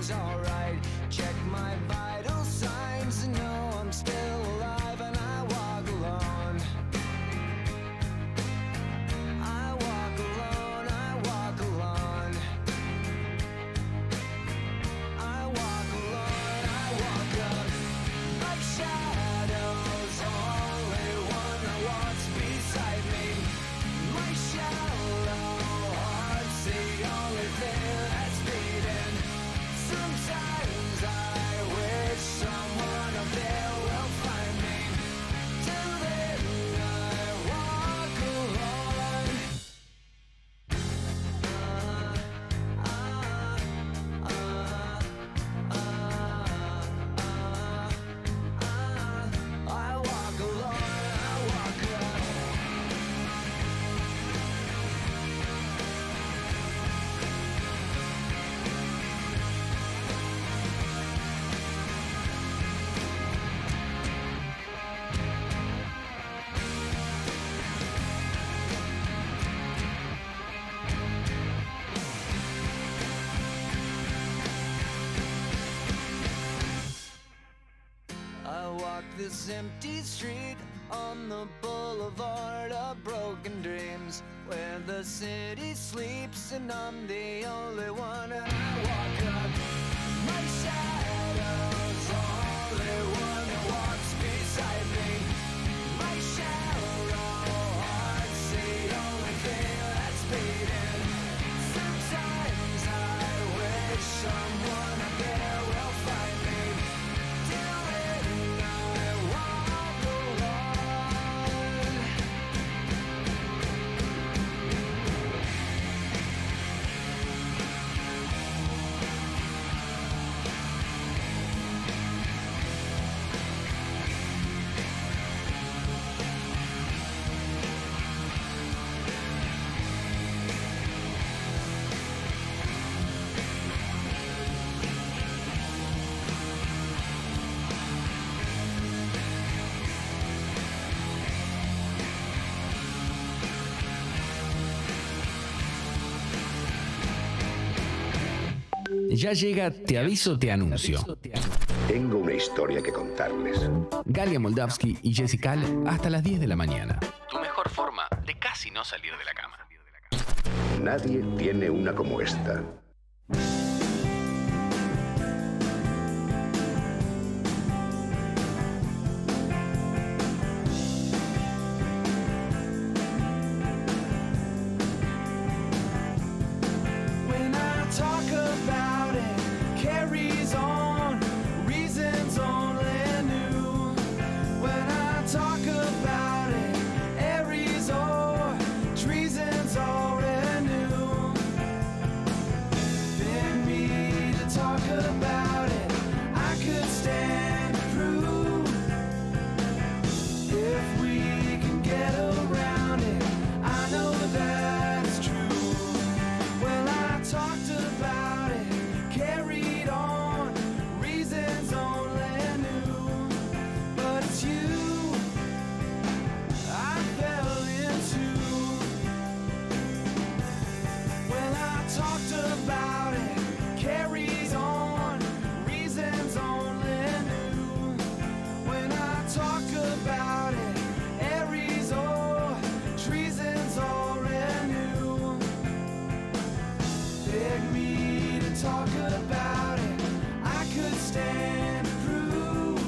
everything's alright. Check my vital signs and know I'm still alive, and I walk alone. I walk alone, I walk alone. I walk alone, I walk up like shadows, only one that walks beside me. My shallow heart's the only thing that's beating. Sometimes I wish someone up there will find me. Till then I walk alone. I walk alone, I walk alone. I walk this empty street on the boulevard of broken dreams, where the city sleeps and I'm the only one. And I walk up my shadows, only one that walks beside me. My shallow heart's the only thing that's beating. Sometimes I wish someone up there will find me. Till then I walk alone. Ya llega Te Aviso, Te Anuncio. Tengo una historia que contarles. Galia Moldavsky y Jessica Ale hasta las 10 de la mañana. Tu mejor forma de casi no salir de la cama. Nadie tiene una como esta. When I talk about it, carries on, reasons only new. When I talk about it, Aries or treason's already new. Beg me to talk about it, I could stand to prove. If we can get around it, I know that it's true. Well, I talked about it, carried on, reasons only new. But it's you I fell into. Well, I talked about it, carries on, reasons only new. When I talk about it, Aries or treason's already new. Beg me to talk about it, I could stand to prove.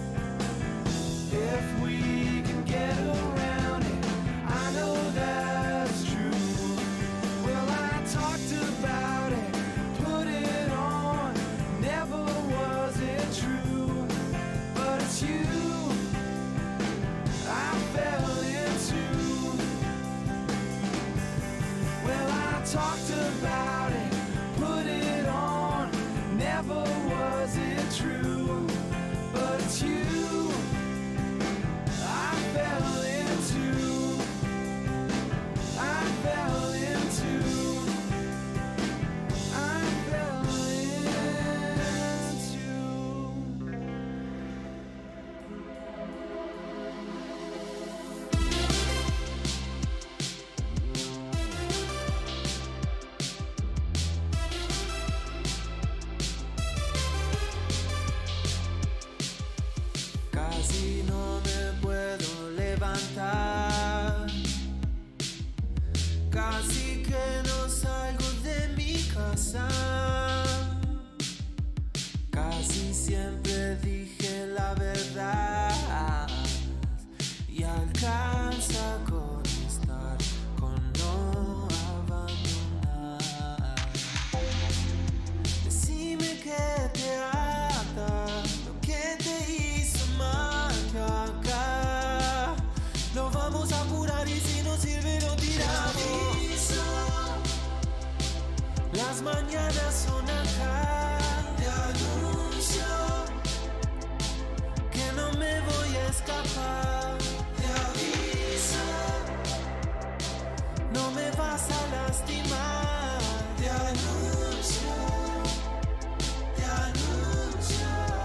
If we can get around it, I know that's true. Well, I talked about it, put it on, never was it true. But it's you I fell into. Well, I talked about it, put it on, casa. Casi siempre dije la verdad y alcanza con estar, con no abandonar. Decime que te ata, lo que te hizo mal acá. Lo vamos a curar y si no sirve lo tiramos. Las mañanas son acá. Te anuncio que no me voy a escapar. Te aviso, no me vas a lastimar. Te anuncio, te anuncio.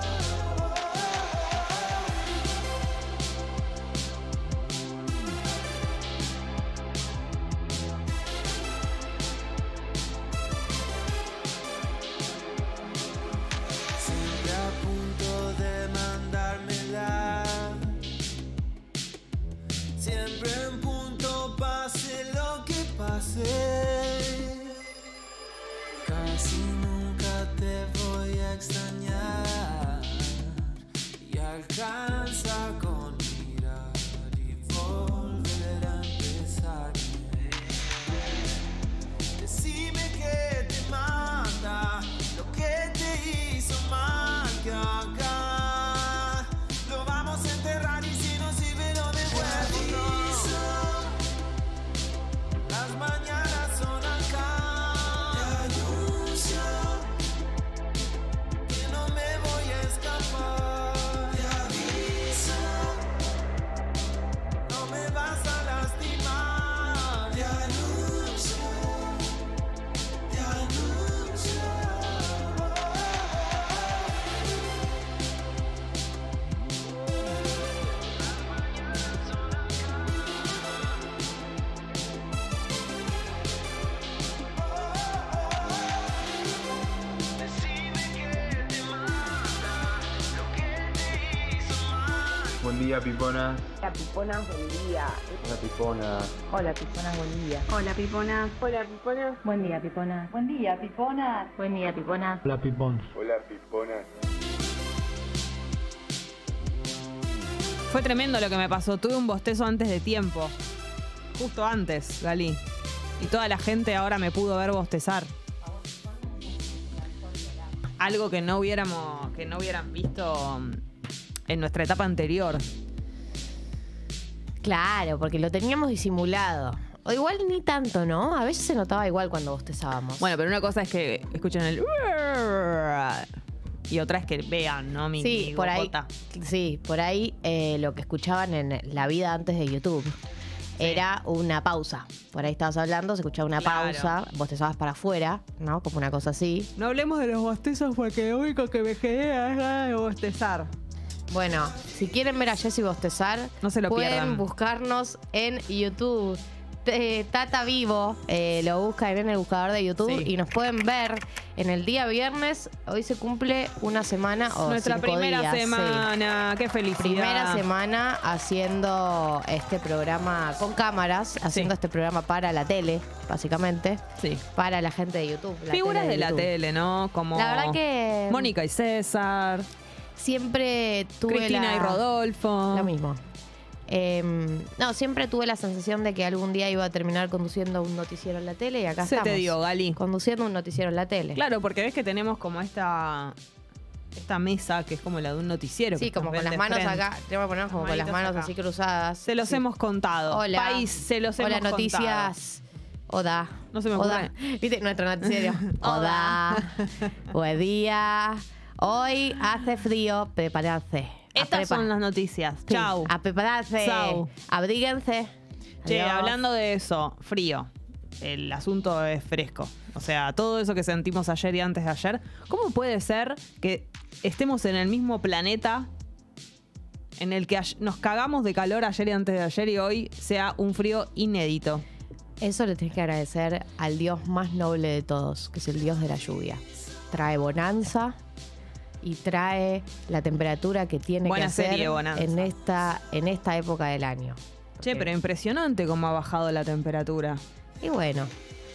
Siempre a punto de mandármela. Siempre en punto, pase lo que pase. Casi nunca te voy a extrañar. Y alcanza con mirar y volver a empezar. Decime que te mata lo que te hizo mal que acá. Lo vamos a enterrar y si no sirve lo devuelvo. Las mañanas son acá. Te anuncio que no me voy a escapar. Te aviso, no me vas a lastimar. Te anuncio, te anuncio. Buen día, Pipona. Hola, Piponas, buen día. Hola, Pipona. Hola, Piponas, buen día. Hola, Pipona. Hola, Piponas. Buen día, Pipona. Buen día, Piponas. Buen día, Pipona. Hola, Pipón. Hola, Pipona. Fue tremendo lo que me pasó. Tuve un bostezo antes de tiempo. Justo antes, Gali. Y toda la gente ahora me pudo ver bostezar. Algo que no hubieran visto en nuestra etapa anterior. Claro, porque lo teníamos disimulado. O igual ni tanto, ¿no? A veces se notaba igual cuando bostezábamos. Bueno, pero una cosa es que escuchen el... Y otra es que vean, ¿no? Mi por ahí, gogota. sí, por ahí lo que escuchaban en la vida antes de YouTube era una pausa. Por ahí estabas hablando, se escuchaba una Claro. pausa, bostezabas para afuera, ¿no? Como una cosa así. No hablemos de los bostezos porque lo único que me quedé es ganas de bostezar. Bueno, si quieren ver a Jessy bostezar, No se lo pueden pierdan. buscarnos en YouTube. Tata Vivo, lo buscan en el buscador de YouTube Sí. y nos pueden ver en el día viernes. Hoy se cumple una semana o Nuestra 5 primera días, sí. semana. Qué felicidad. Primera semana haciendo este programa con cámaras, haciendo este programa para la tele, básicamente, Sí. para la gente de YouTube. la Figuras tele de la YouTube. tele, ¿no? Como La verdad que Mónica y César, siempre tuve Cristina y Rodolfo. Lo mismo. No, siempre tuve la sensación de que algún día iba a terminar conduciendo un noticiero en la tele y acá Se estamos. te dio, Gali. Conduciendo un noticiero en la tele. Claro, porque ves que tenemos como esta mesa que es como la de un noticiero. Sí, que como nos con ven las de manos frente. acá. Tenemos que ponernos como con las Manitos manos acá. así cruzadas. Se los Sí. hemos contado. Hola. País, se los Hola, hemos noticias. Oda. No se me Oda. ocurre. ¿Viste? Nuestro noticiero. Oda. Buen día. Hoy hace frío. Prepararse. Estas son las noticias. Sí, Chau. A prepararse. Chau. Abríguense. Che, Adiós. hablando de eso, frío. El asunto es fresco. O sea, todo eso que sentimos ayer y antes de ayer, ¿cómo puede ser que estemos en el mismo planeta en el que nos cagamos de calor ayer y antes de ayer y hoy sea un frío inédito? Eso le tienes que agradecer al Dios más noble de todos, que es el Dios de la lluvia. Trae bonanza y trae la temperatura que tiene Buena que hacer serie, Bonanza. en esta época del año. Che, pero impresionante cómo ha bajado la temperatura. Y bueno,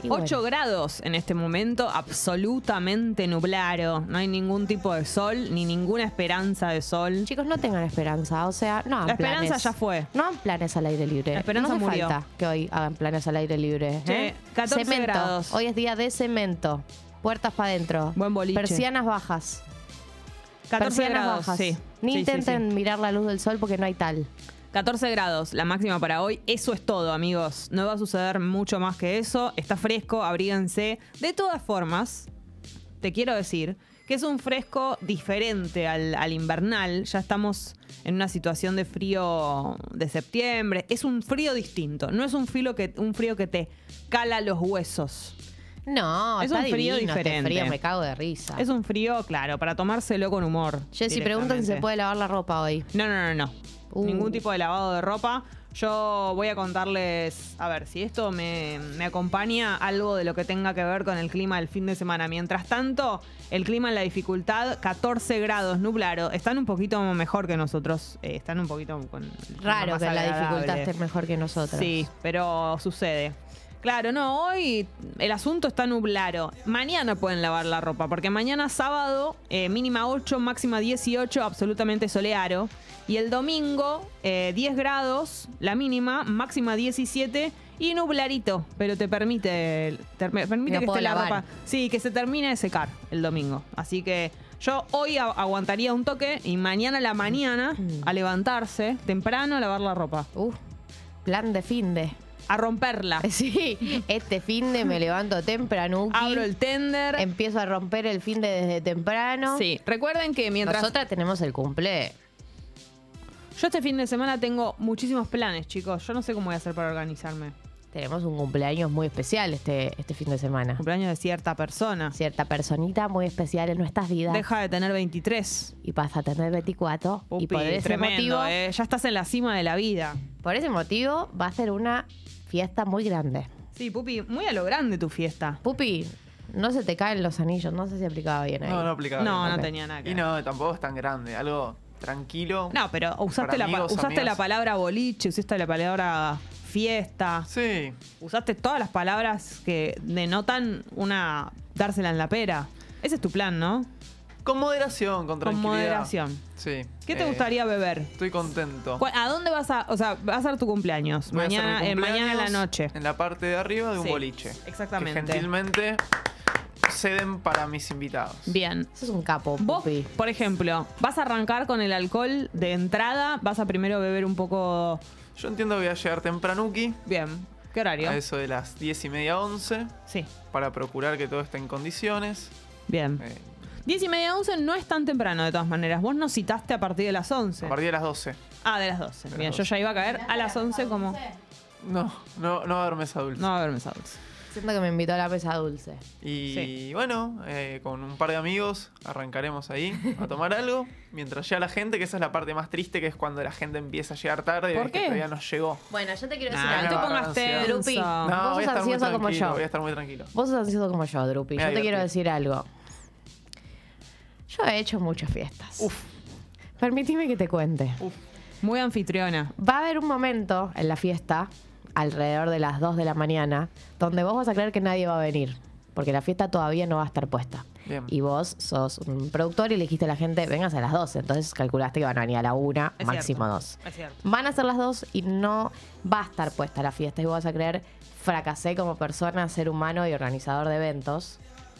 Y 8 bueno. grados en este momento, absolutamente nublado. No hay ningún tipo de sol, ni ninguna esperanza de sol. Chicos, no tengan esperanza, o sea, no hagan La esperanza planes. ya fue. No hagan planes al aire libre. La esperanza no hace murió. falta que hoy hagan planes al aire libre. Che, 14 Cemento. grados. Hoy es día de cemento. Puertas para adentro. Buen boliche. Persianas bajas. 14 Persianas grados, bajas. sí. Ni Sí, intenten sí. mirar la luz del sol porque no hay tal. 14 grados, la máxima para hoy. Eso es todo, amigos. No va a suceder mucho más que eso. Está fresco, abríguense. De todas formas, te quiero decir que es un fresco diferente al invernal. Ya estamos en una situación de frío de septiembre. Es un frío distinto. No es un frío que te cala los huesos. No, Es está un frío divino este diferente. frío, me cago de risa. Es un frío, claro, para tomárselo con humor. Jessy, preguntan si se directamente. puede lavar la ropa hoy. No. Ningún tipo de lavado de ropa. Yo voy a contarles, a ver, si esto me acompaña algo de lo que tenga que ver con el clima del fin de semana. Mientras tanto, el clima en la dificultad, 14 grados, nublado. Están un poquito mejor que nosotros. Están un poquito con... Raro más que la agradable. dificultad esté mejor que nosotros. Sí, pero sucede. Claro, no, hoy el asunto está nublado. Mañana pueden lavar la ropa, porque mañana sábado, mínima 8, máxima 18, absolutamente soleado. Y el domingo, 10 grados, la mínima, máxima 17 y nublarito. Pero te permite No que puedo esté la lavar. ropa. Sí, que se termine de secar el domingo. Así que yo hoy aguantaría un toque y mañana a la mañana, a levantarse temprano, a lavar la ropa. Plan de finde. A romperla. Sí, este finde me levanto temprano. Abro el tender. Empiezo a romper el finde desde temprano. Sí, recuerden que mientras... Nosotras tenemos el cumple. Yo este fin de semana tengo muchísimos planes, chicos. Yo no sé cómo voy a hacer para organizarme. Tenemos un cumpleaños muy especial este fin de semana. Cumpleaños de cierta persona. Cierta personita muy especial en nuestras vidas. Deja de tener 23. Y pasa a tener 24. Upi, y por ese tremendo, motivo, ya estás en la cima de la vida. por ese motivo, va a ser una fiesta muy grande. Sí, Pupi, muy a lo grande tu fiesta. Pupi, no se te caen los anillos. No sé si aplicaba bien ahí. No aplicaba. No, bien. no tenía nada que Y ver. no, tampoco es tan grande. Algo tranquilo. No, pero usaste, para amigos, usaste amigas. la palabra boliche, usaste la palabra fiesta. Sí. Usaste todas las palabras que denotan una dársela en la pera. Ese es tu plan, ¿no? Con moderación, con tranquilidad. moderación. Sí. ¿Qué te gustaría beber? Estoy contento. ¿A dónde vas a...? O sea, va a ser tu cumpleaños. Voy a hacer Mañana, mi cumpleaños mañana en la noche. En la parte de arriba de un Sí, boliche. exactamente. Que gentilmente ceden para mis invitados. Bien. Eso es un capo, Vos, Pupi. por ejemplo, ¿vas a arrancar con el alcohol de entrada? ¿Vas a primero beber un poco...? Yo entiendo que voy a llegar tempranuki. Bien. ¿Qué horario? A eso de las 10:30, 11. Sí. Para procurar que todo esté en condiciones. Bien. 10:30, 11 no es tan temprano de todas maneras. Vos nos citaste a partir de las 11. A partir de las 12. Ah, de las 12. De Bien, las yo 12. ya iba a caer a las 11 como... No va a haber mesa dulce. No va a haber mesa dulce. Siento que me invitó a la mesa dulce. Y bueno, con un par de amigos arrancaremos ahí a tomar algo. Mientras llega la gente, que esa es la parte más triste, que es cuando la gente empieza a llegar tarde. ¿Por ves que qué? todavía no llegó. Bueno, yo te quiero decir Nah, no algo. te pongas tenso. Drupi, No, vos voy a sos estar muy ansioso como tranquilo. yo. Voy a estar muy tranquilo. Vos sos ansioso como yo, Drupi. Me Yo voy a te quiero divertir. decir algo. Yo he hecho muchas fiestas. Uf. Permitime que te cuente. Muy anfitriona. Va a haber un momento en la fiesta, alrededor de las 2 de la mañana, donde vos vas a creer que nadie va a venir. Porque la fiesta todavía no va a estar puesta. Bien. Y vos sos un productor y le dijiste a la gente, vengas a las 12. Entonces calculaste que van a venir a la 1, Es máximo cierto. 2. Es cierto. Van a ser las 2 y no va a estar puesta la fiesta. Y vos vas a creer, fracasé como persona, ser humano y organizador de eventos.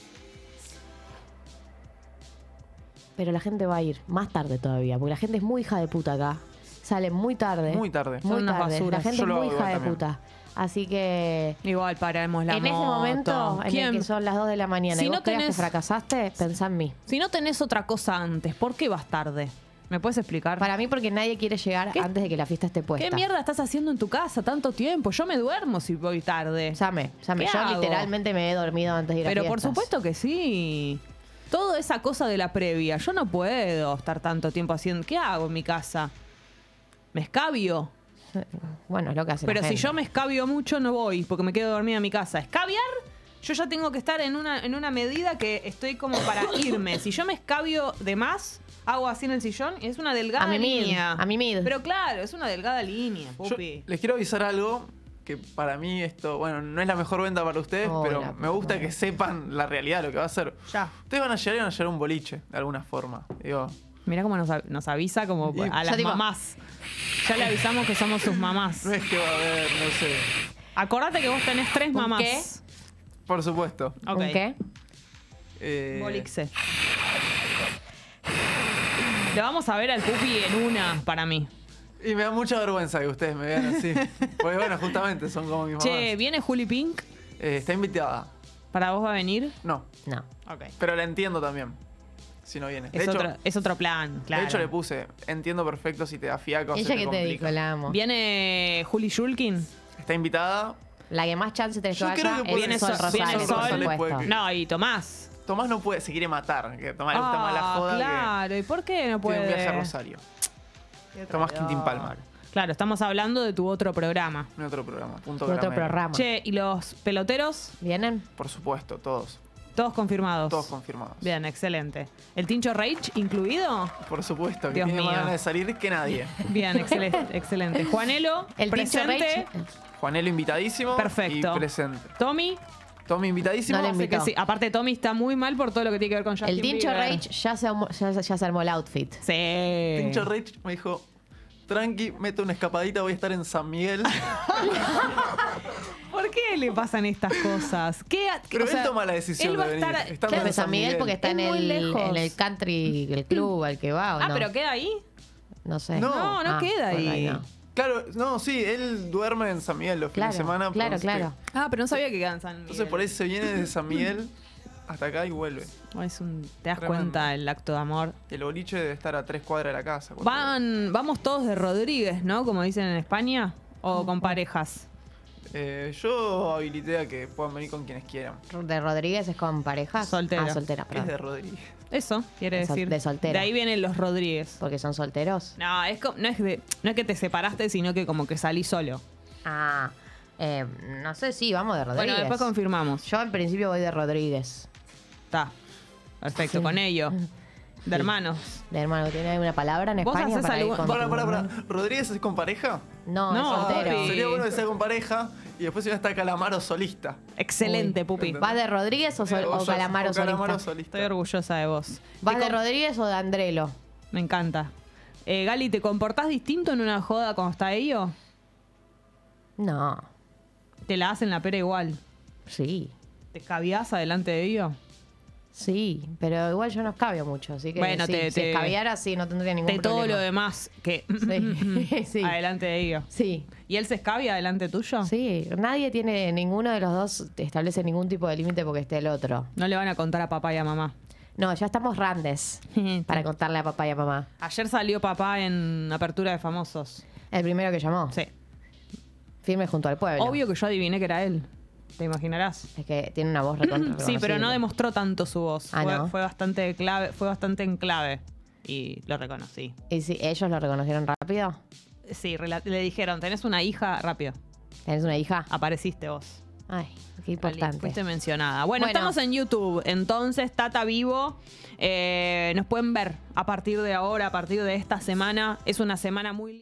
Pero la gente va a ir más tarde todavía, porque la gente es muy hija de puta acá. Sale muy tarde. Muy tarde. Son Muy unas tarde. basuras. La gente Yo es lo muy hago hija de también. puta. Así que Igual paremos la en ese moto. momento en ¿Quién? el que son las 2 de la mañana Si y vos no creas que tenés- fracasaste, pensá en mí. Si no tenés otra cosa antes, ¿por qué vas tarde? ¿Me puedes explicar? Para mí porque nadie quiere llegar ¿Qué? antes de que la fiesta esté puesta. ¿Qué mierda estás haciendo en tu casa tanto tiempo? Yo me duermo si voy tarde. Llame. ¿Qué Yo hago? literalmente me he dormido antes de ir a Pero por fiestas. supuesto que sí. Toda esa cosa de la previa. Yo no puedo estar tanto tiempo haciendo... ¿Qué hago en mi casa? ¿Me escabio? Bueno, es lo que hace Pero la si gente. yo me escabio mucho, no voy, porque me quedo dormida en mi casa. ¿Escabiar? Yo ya tengo que estar en una medida que estoy como para irme. Si yo me escabio de más, hago así en el sillón y es una delgada A mi mid, línea. a mi mid. Pero claro, es una delgada línea, Yo Pupi. les quiero avisar algo. que para mí esto, bueno, no es la mejor venta para ustedes, pero me gusta que sepan la realidad de lo que va a ser. Ya. Ustedes van a llegar y van a llegar a un boliche, de alguna forma. Digo, Mirá cómo nos avisa como a las mamás. Ya le avisamos que somos sus mamás. no es que va a haber, no sé. Acordate que vos tenés 3 mamás. qué? Por supuesto. Ok. ¿Un qué? Bolixe. Lo vamos a ver al Pupi en una, para mí. Y me da mucha vergüenza que ustedes me vean así. Porque bueno, justamente son como mis mamás. Che, ¿viene Juli Pink? Está invitada. ¿Para vos va a venir? No. No. Ok. Pero la entiendo también. Si no viene. Es otro plan, claro. De hecho, le puse, entiendo perfecto si te da fiaca o se ¿Ella te qué te complica. dijo? La amo. ¿Viene Juli Shulkin? Está invitada. La que más chance tenés que Yo vaya creo que puede Viene es Sol Sol- viene Rosales, Sol. por Rosales puede supuesto. que- No, y Tomás. Tomás no puede, se quiere matar. Que a Tomás le gusta más la joda claro. ¿Y por qué no que puede? un viaje a Rosario. Tomás Quintín Palma. Claro, estamos hablando de tu otro programa. En otro programa. Punto Otro Caramelo. programa. Che, ¿y los peloteros? ¿Vienen? Por supuesto, todos. Todos confirmados. Todos confirmados. Bien, excelente. ¿El Tincho Rage incluido? Por supuesto, que Dios tiene más mío. ganas de salir que nadie. Bien, excelente. Juanelo, El Tincho presente. Rage. Juanelo invitadísimo. Perfecto. Y presente. Tommy. Tommy invitadísimo. No le Sé que invitó. sí. Aparte, Tommy está muy mal por todo lo que tiene que ver con Justin El Tincho Bieber. Rage ya se armó el outfit. Sí. Tincho Rage me dijo, tranqui, mete una escapadita, voy a estar en San Miguel. ¿Por qué le pasan estas cosas? Pero o sea, él toma la decisión él va de a venir. estar- Estando Claro, en San Miguel porque está Es muy lejos. en el country, el club al que va, ¿o Ah, no? pero queda ahí. No sé. No. No queda bueno, ahí. no. Claro, no, sí, él duerme en San Miguel los fines de semana. Claro, pero claro. Ah, pero no sabía que quedan en San Miguel. Entonces por ahí se viene desde San Miguel hasta acá y vuelve. Oh, te das Tremendo. cuenta el acto de amor. El boliche debe estar a 3 cuadras de la casa. cuando- Vamos todos de Rodríguez, ¿no? Como dicen en España. ¿O con parejas? Yo habilité a que puedan venir con quienes quieran. ¿De Rodríguez es con pareja? Soltero. Ah, soltera, Es perdón. de Rodríguez. Eso quiere De sol- decir. de soltera. De ahí vienen los Rodríguez. Porque son solteros. No, no es que te separaste, sino que como que salí solo. Ah, no sé, sí, vamos de Rodríguez. Bueno, después confirmamos. Yo en principio voy de Rodríguez. Está. Perfecto, Sí. con ello. De hermanos. De hermano, ¿tiene alguna palabra en ¿Vos España hacés para ir algún- con Para. ¿Rodríguez es con pareja? No, No, es soltero. papi. Sería bueno que sea con pareja y después iba a estar Calamaro solista. Excelente, Uy. Pupi. ¿Vas de Rodríguez o, O Calamaro Calamaro solista? solista. Estoy orgullosa de vos. ¿Vas de Rodríguez o de Andrelo? Me encanta. Gali, ¿te comportás distinto en una joda cuando está ello? No, ¿Te la hacen la pera igual? sí, ¿Te escabiás adelante de ello? sí, pero igual yo no escabio mucho, así que Bueno, sí, te- si te- escabiara sí, no tendría ningún De todo problema. lo demás que Sí, sí. adelante de ello. Sí, ¿Y él se escabia adelante tuyo? sí, nadie tiene, ninguno de los dos establece ningún tipo de límite porque esté el otro. No le van a contar a papá y a mamá. No, ya estamos grandes para contarle a papá y a mamá. Ayer salió papá en Apertura de Famosos. El primero que llamó, Sí. firme junto al pueblo. Obvio que yo adiviné que era él. ¿Te imaginarás? Es que tiene una voz recontra Sí, pero no reconocible. demostró tanto su voz. Ah, fue, ¿no? fue bastante clave, fue bastante en clave. Y lo reconocí. ¿Y si ellos lo reconocieron rápido? Sí, le dijeron, tenés una hija, rápido. ¿Tenés una hija? Apareciste vos. Ay, qué Gali, importante. Fuiste mencionada. Bueno, Bueno. estamos en YouTube. Entonces, Tata Vivo. Nos pueden ver a partir de ahora, a partir de esta semana. Es una semana muy